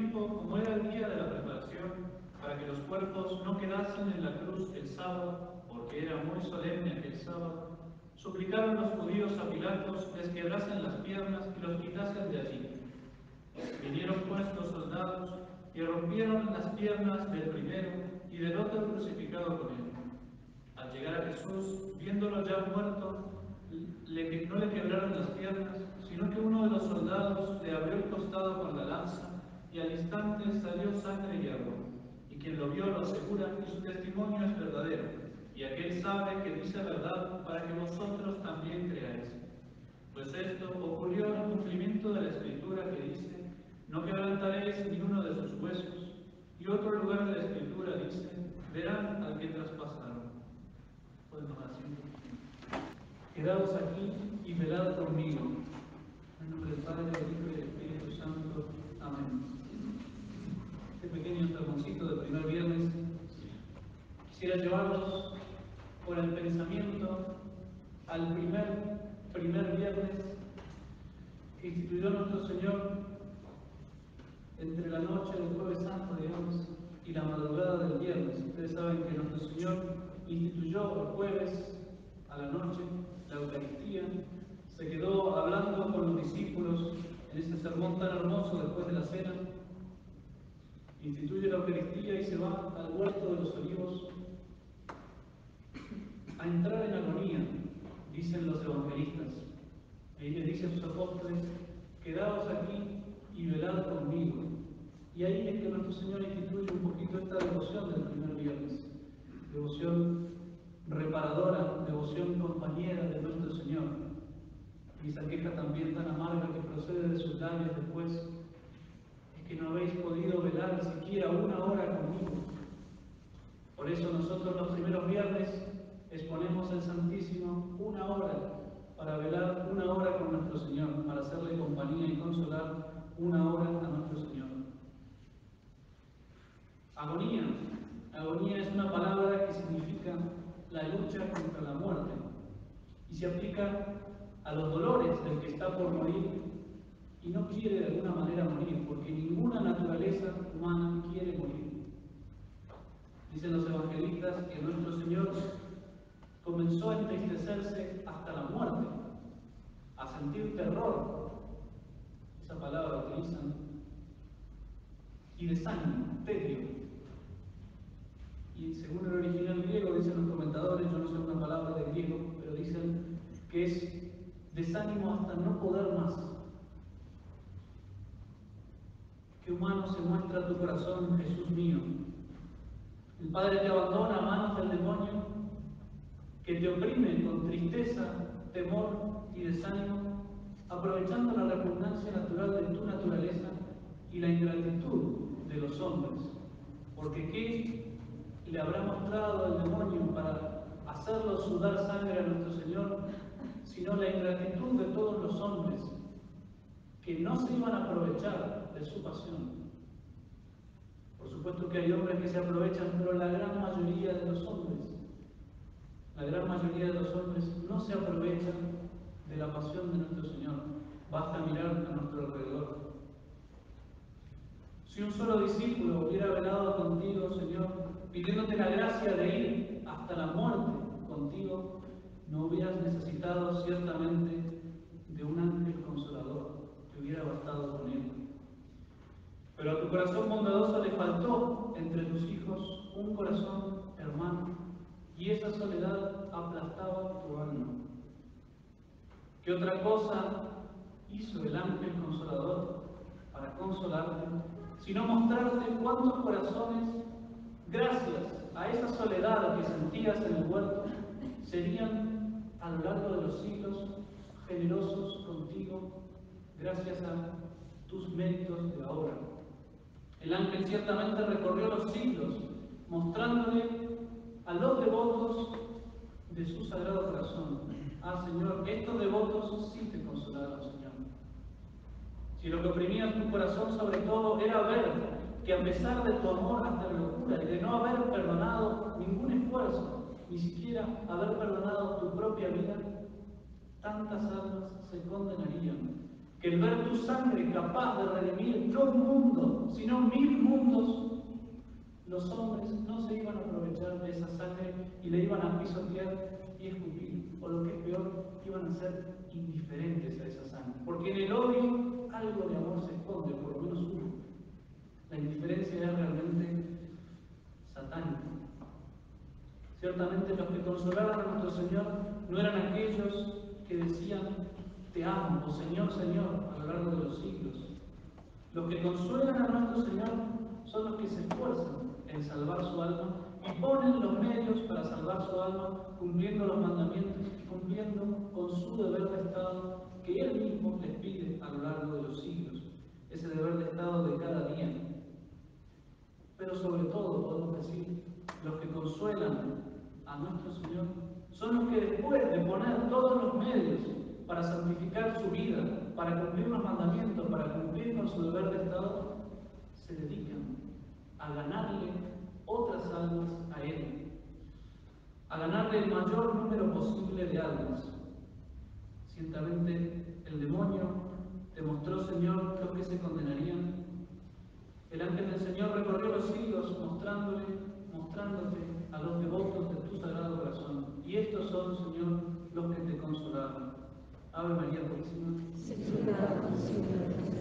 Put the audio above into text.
tiempo, como era el día de la preparación, para que los cuerpos no quedasen en la cruz el sábado, porque era muy solemne aquel sábado, suplicaron los judíos a Pilatos les quebrasen las piernas y los quitasen de allí. Vinieron pues los soldados y rompieron las piernas del primero y del otro crucificado con él. Al llegar a Jesús, viéndolo ya muerto, no le quebraron las piernas, sino que uno de los soldados le abrió el costado con la lanza, y al instante salió sangre y agua. Y quien lo vio lo asegura que su testimonio es verdadero, y aquel sabe que dice verdad para que vosotros también creáis. Pues esto ocurrió en cumplimiento de la Escritura que dice: no quebrantaréis ni uno de sus huesos. Y otro lugar de la Escritura dice: verán al que traspasaron. Podemos así. Quedaos aquí y velad conmigo. En nombre del Padre, del Hijo y del Espíritu Santo. Amén. Este pequeño sermoncito del primer viernes quisiera llevarlos por el pensamiento al primer viernes que instituyó nuestro Señor entre la noche del Jueves Santo, digamos, y la madrugada del viernes. Ustedes saben que nuestro Señor instituyó el jueves a la noche la Eucaristía, se quedó hablando con los discípulos en ese sermón tan hermoso después de la cena, instituye la Eucaristía y se va al huerto de los olivos a entrar en agonía, dicen los evangelistas. Ahí les dice a sus apóstoles: quedaos aquí y velad conmigo. Y ahí es que nuestro Señor instituye un poquito esta devoción del primer viernes, devoción reparadora, devoción compañera de nuestro Señor. Y esa queja también tan amarga que procede de sus labios después es que no habéis podido velar siquiera una hora conmigo. Por eso nosotros los primeros viernes exponemos el Santísimo una hora para velar una hora con nuestro Señor, para hacerle compañía y consolar una hora a nuestro Señor. Agonía. Agonía es una palabra que significa la lucha contra la muerte y se aplica a los dolores del que está por morir y no quiere de alguna manera morir, porque ninguna naturaleza humana quiere morir. Dicen los evangelistas que nuestro Señor comenzó a entristecerse hasta la muerte, a sentir terror, esa palabra utilizan, y desánimo, tedio. Y según el original griego, dicen los comentadores, yo no sé una palabra de griego, pero dicen que es desánimo hasta no poder más. Qué humano se muestra tu corazón, Jesús mío. El Padre te abandona a manos del demonio, que te oprime con tristeza, temor y desánimo, aprovechando la repugnancia natural de tu naturaleza y la ingratitud de los hombres. Porque ¿qué le habrá mostrado el demonio para hacerlo sudar sangre a nuestro Señor, sino la ingratitud de todos los hombres que no se iban a aprovechar de su pasión? Por supuesto que hay hombres que se aprovechan, pero la gran mayoría de los hombres, no se aprovechan de la pasión de nuestro Señor. Basta mirar a nuestro alrededor. Si un solo discípulo hubiera velado contigo, Señor, pidiéndote la gracia de ir hasta la muerte contigo, no hubieras necesitado ciertamente de un ángel consolador, te hubiera bastado con él. Pero a tu corazón bondadoso le faltó entre tus hijos un corazón hermano, y esa soledad aplastaba tu alma. ¿Qué otra cosa hizo el ángel consolador para consolarte, sino mostrarte cuántos corazones, gracias a esa soledad que sentías en el huerto, serían a lo largo de los siglos generosos contigo, gracias a tus méritos de ahora? El ángel ciertamente recorrió los siglos, mostrándole a los devotos de su sagrado corazón: ah, Señor, estos devotos sí te consolaron, Señor. Si lo que oprimía tu corazón sobre todo era ver que a pesar de tu amor hasta la locura y de no haber perdonado ningún esfuerzo, ni siquiera haber perdonado tu propia vida, tantas almas se condenarían que que el ver tu sangre capaz de redimir no un mundo, sino 1000 mundos, los hombres no se iban a aprovechar de esa sangre y le iban a pisotear y escupir, o lo que es peor, iban a ser indiferentes a esa sangre. Porque en el odio algo de amor se esconde, por lo menos uno. La indiferencia es realmente satánica. Ciertamente los que consolaban a nuestro Señor no eran aquellos que decían te amo, o Señor, Señor, a lo largo de los siglos. Los que consuelan a nuestro Señor son los que se esfuerzan en salvar su alma y ponen los medios para salvar su alma, cumpliendo los mandamientos y cumpliendo con su deber de Estado que Él mismo les pide a lo largo de los siglos, ese deber de Estado de cada día. Pero sobre todo, podemos decir, los que consuelan a nuestro Señor son los que después de poner todos los medios para santificar su vida, para cumplir los mandamientos, para cumplir con su deber de Estado, se dedican a ganarle otras almas a Él, a ganarle el mayor número posible de almas. Ciertamente el demonio te mostró, Señor, los que se condenarían. El ángel del Señor recorrió los siglos mostrándote a los devotos de tu sagrado corazón. Y estos son, Señor, los que te consolaron. Ave María Purísima.